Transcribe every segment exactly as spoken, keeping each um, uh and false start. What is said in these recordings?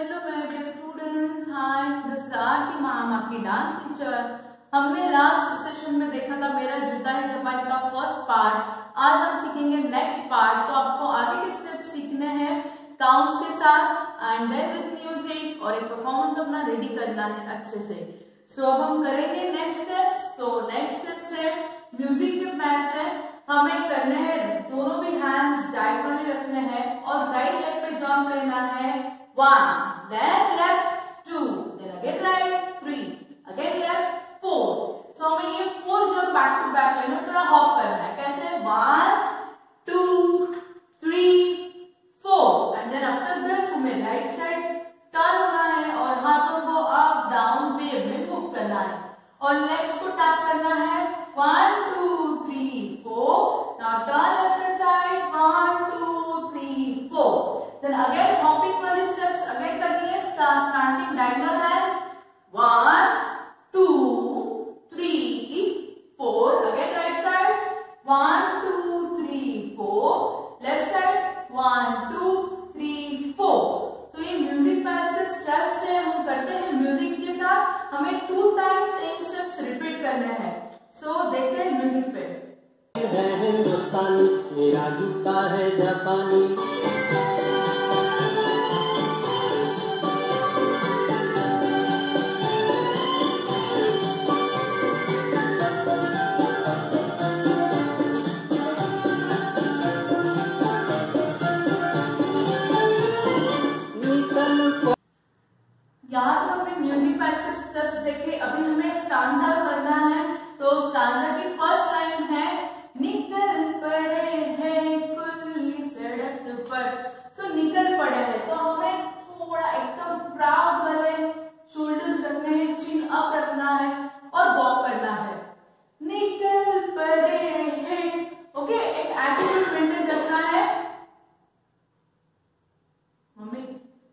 Hello my dear students, hi, this is Aarti ma'am, आपकी dance teacher. हमने last session में देखा था मेरा जूता है जापानी का फर्स्ट पार्ट। आज हम सीखेंगे नेक्स्ट पार्ट। तो आपको आगे के स्टेप्स सीखने हैं काउंट्स के साथ एंड देन विद म्यूजिक, और एक परफॉर्मेंस अपना रेडी करना है अच्छे से। सो so, अब हम करेंगे नेक्स्ट स्टेप्स। तो नेक्स्ट स्टेप्स है म्यूजिक के मैच है। हमें करने हैं दोनों भी हैंड्स डायगोनली रखने हैं और राइट लेग पे जंप लेना है। One, then left two, then again right three, again left four. So हमें ये four jump back to back लेना है, थोड़ा हॉप करना है। कैसे? One two three four, and then after this हमें राइट साइड टर्न होना है और हाथों को अप डाउन वेव में मूव करना है और लेग्स को टैप करना है। One two three four, now turn left side, one two three four, then again hopping वाली steps again करनी है। starting diagonal hands, one two three four, again right side, one two three four, left side one two three four। तो ये music match के steps है, हम करते हैं म्यूजिक के साथ। हमें two times same steps repeat करने हैं। सो so, देखते हैं म्यूजिक पे। है हिंदुस्तानी, मेरा जूता है जापानी। यहाँ तो हमने म्यूजिक मैच के स्टेप्स देखे। अभी हमें स्टांजा करना है। तो स्टांजा की फर्स्ट लाइन है, निकल पड़े हैं खुली सड़क पर। तो निकल पड़े हैं तो हमें थोड़ा एकदम प्राउड वाले शोल्डर्स रखने हैं, चिन अप रखना है और वॉक करना है। निकल पड़े हैं, ओके, एक एटीट्यूड मेंटेन रखना है। मम्मी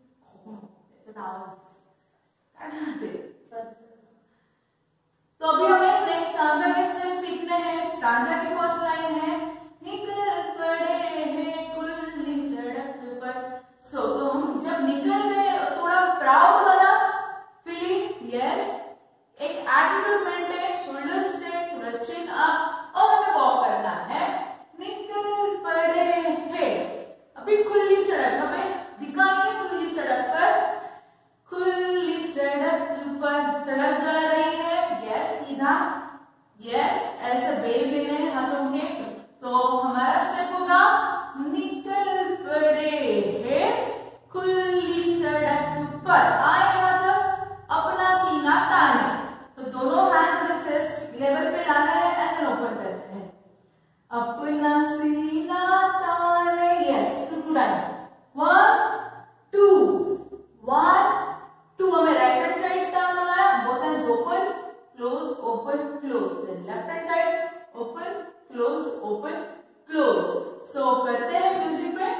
तो अभी हमें नेक्स्ट स्टांजा के स्टेप सीखने हैं। स्टांजा की फर्स्ट लाइन है, निकल पड़े हैं खुली सड़क पर। सो so, तो हम जब निकलते हैं थोड़ा प्राउड वाला फीलिंग, यस, एक एटीट्यूड मेंटेन, शोल्डर स्ट्रेट, थोड़ा चिन अप और हमें वॉक करना है। निकल पड़े हैं, अभी खुली सड़क हमें दिखानी है। खुली सड़क पर, खुली सड़क पर, सड़क जा रही है, यस, सीधा, यस, ऐसे वेव लेने हैं हाथों के। तो हमारा स्टेप होगा, निकल पड़े हैं खुली सड़क पर। आए यहाँ तक, अपना सीना ताने। तो दोनों हैंड में चेस्ट लेवल पे लाना है एंड ओपन करना है। अपना सीना ताने, yes, two time, one two, one two, हमें राइट हैंड साइड टर्न होना है, both hands open close open close, then left hand side open close open close. So करते हैं म्यूजिक में।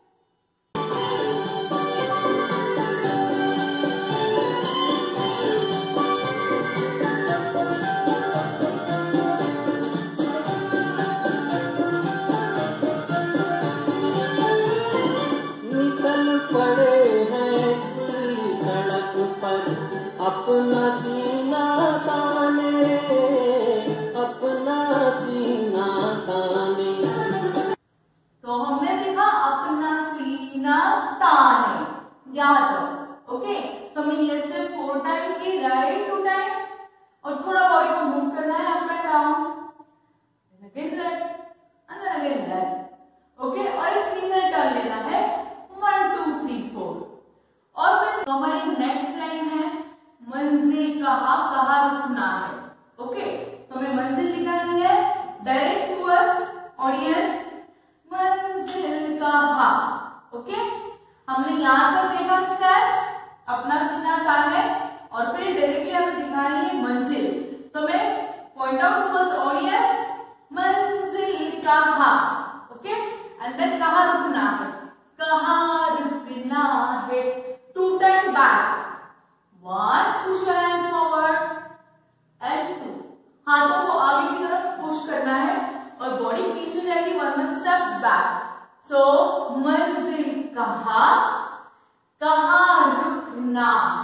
निकल पड़े हैं खुली सड़क पर, अपना सीना ताने, अपना सीना ताने। तो हमने देखा अपना सीना ताने यहाँ तक, ओके। तो हमने ये से फोर टाइम की, राइट टू टाइम, और थोड़ा बॉडी को मूव करना है up and down, again right and then again left, okay. और एक सिंगल टर्न लेना है, वन टू थ्री फोर। और फिर तो हमारी नेक्स्ट लाइन है, मंजिल कहाँ कहाँ रुकना है, ओके। तो हमें मंजिल दिखानी है, डायरेक्ट टूवर्ड्स ऑडियंस, मंजिल कहाँ, ओके। हमने यहाँ तक देखा स्टेप्स, अपना सीना ताने, और फिर डायरेक्टली हमें दिखानी है मंजिल। तो हमें पॉइंट आउट टूवर्ड्स ऑडियंस, मंजिल कहाँ, ओके, एंड देन कहाँ रुकना है, कहाँ रुकना है। Two time back, one, push your hands forward, and two, हाथों को आगे की तरफ पुश करना है और बॉडी पीछे जाएगी, one one steps back. So मंजिल कहाँ, कहाँ रुक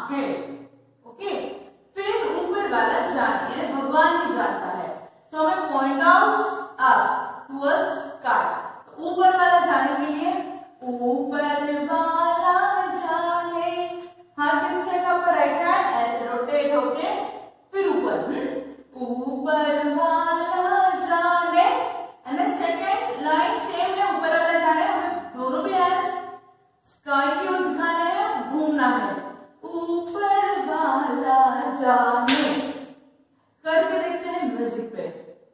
है। ओके, फिर ऊपर वाला जान यानी भगवान ही जानता है। सो हमें point out up towards sky. ऊपर वाला जाने के लिए ऊपर वाला जाने, हाथ किस जगह पर, राइट हैंड ऐसे रोटेट होके फिर ऊपर, ऊपर वाला जाने। And then second line same है, ऊपर वाला जाने, हमें दोनों भी हैंड्स स्काई की ओर दिखाना है, घूमना है, ऊपर वाला जाने। करके देखते हैं म्यूजिक पे।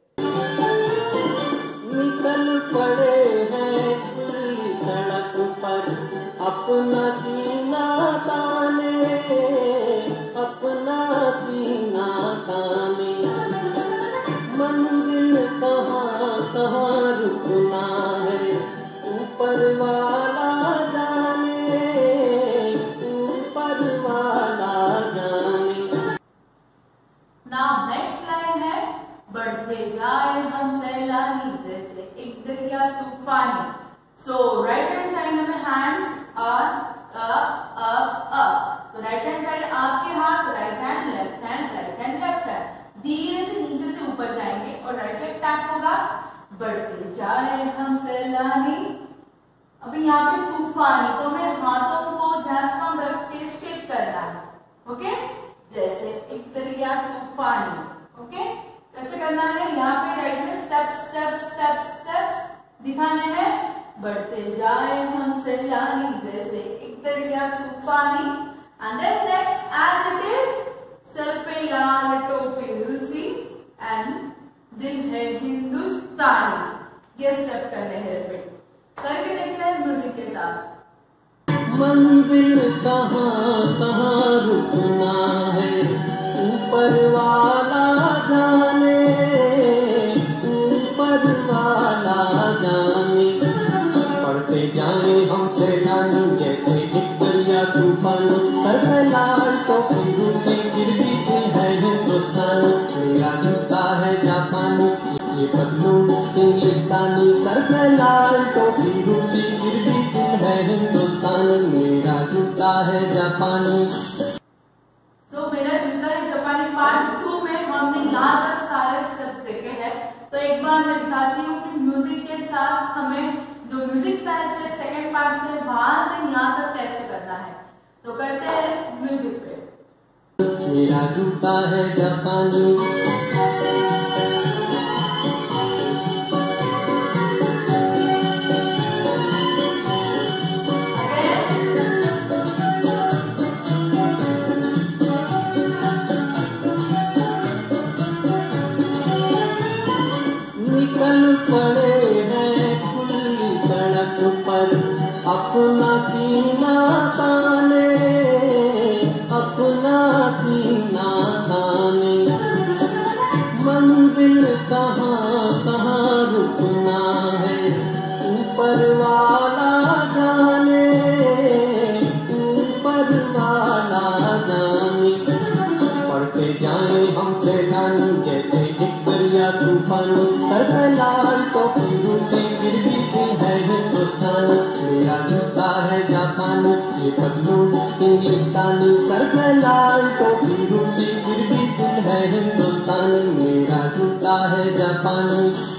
निकल पड़े हैं खुली सड़क पर अपना सीना ताने, अपना सीना ताने। मंजिल कहाँ कहाँ रुकना है, ऊपर वाला जाने, ऊपर वाला जाने। नाउ नेक्स्ट लाइन है, बढ़ते जाए हम सैलानी जैसे एक दरिया तूफानी। सो राइट हैंड साइड में hands are up up up. तो राइट हैंड साइड आपके हाथ, right hand left hand, right hand left hand, धीरे से नीचे से ऊपर जाएंगे और राइट लेग टैप होगा। बढ़ते जाए हम सैलानी, अभी यहाँ पे तूफानी, तो हमें हाथों को झांसपम रख के शेक करना है। ओके, जैसे एक दरिया तूफानी। ओके, कैसे करना है, यहाँ पे राइट में स्टेप स्टेप स्टेप स्टेप्स दिखाने हैं। बढ़ते जाए हम सैलानी जैसे एक दरिया तूफानी। And then next as it is, सर पे लाल टोपी रूसी एंड दिल है हिंदुस्तानी। ये स्टेप करने हैं, रिपीट करके देखते हैं म्यूजिक के साथ। मंजिल कहाँ कहाँ रुकना है, ऊपर वाला जाने, ऊपर वाला जाने। पढ़ते जाए हम सैलानी जैसे एक दरिया तूफान, सर पे लाल टोपी रूसी फिर भी दिल है हिंदुस्तान। मेरा जूता है जापानी, ये पतलून इंग्लिस्तानी, सर पे लाल टोपी रूसी फिर भी दिल है हिंदुस्तान। मेरा जूता है जापानी। सो मेरा जूता है जापानी पार्ट टू में हमने यहाँ तक सारे स्टेप्स देखे हैं। तो एक बार मैं दिखाती हूँ कि म्यूजिक के साथ हमें जो म्यूजिक पैच है सेकंड पार्ट से वहां से यहाँ तक कैसे करना है। तो करते हैं म्यूजिक पे। मेरा जूता है जापानी, निकल पड़े हैं खुली सड़क पर अपना सीना ताने, अपना सीना ताने। मंजिल कहाँ कहाँ रुकना है, ऊपर वाला जाने, ऊपर वाला जाने। पढ़ते जाए हम सैलानी जैसे एक दरिया तूफान, सर पे लाल टोपी रूसी फिर भी दिल है हिंदुस्तान। मेरा जूता है जापानी, ये पतलून इंग्लिस्तानी, सर पे लाल टोपी रूसी फिर भी दिल है हिंदुस्तान। मेरा जूता है जापानी।